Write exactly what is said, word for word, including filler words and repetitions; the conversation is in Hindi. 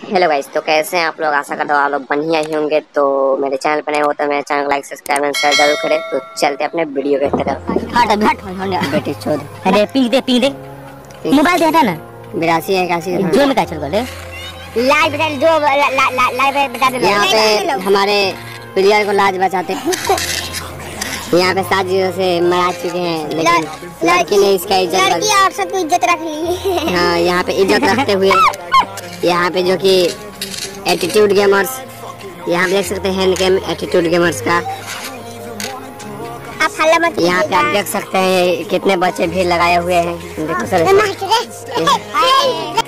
हेलो गाइस, तो कैसे हैं आप लोग। आशा करता हूँ आप लोग बढ़िया ही होंगे। तो मेरे चैनल पर नए हो तो मेरे चैनल को लाइक सब्सक्राइब एंड शेयर जरूर करें। तो चलते अपने वीडियो की तरफ। हट हट बेटी छोड़ अरे पी दे पी दे मोबाइल दे हटा ना। बिरासी है इक्यासी जो में क्या चल रहा है लाइव बता जो लाइव बता दो। यहाँ पे हमारे प्लेयर को लाज बचाते यहाँ पे सात जीरो से मरा चुके हैं, लेकिन लड़की ने इसका इज्जत लड़की और सबको इज्जत रख ली। हाँ, यहाँ पे इज्जत रखते हुए यहाँ पे जो कि एटीट्यूड गेमर्स, यहाँ पे देख सकते हैं हैंड गेम एटीट्यूड गेमर्स का। आप हल्ला मत। यहाँ पे आप देख सकते हैं कितने बच्चे भीड़ लगाए हुए हैं। देखो सर